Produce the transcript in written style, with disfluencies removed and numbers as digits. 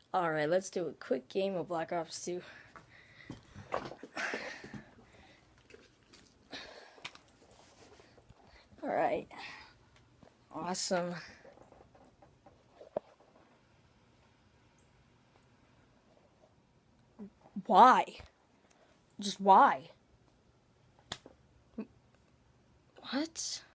Alright, let's do a quick game of Black Ops 2. Alright. Awesome. Why? Just why? What?